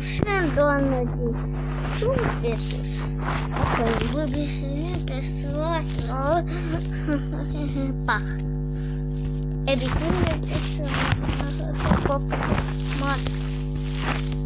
ușor, doamnă, de sus de sus. Apoi băbișinete sus, pac. Ebicunete să copă mare.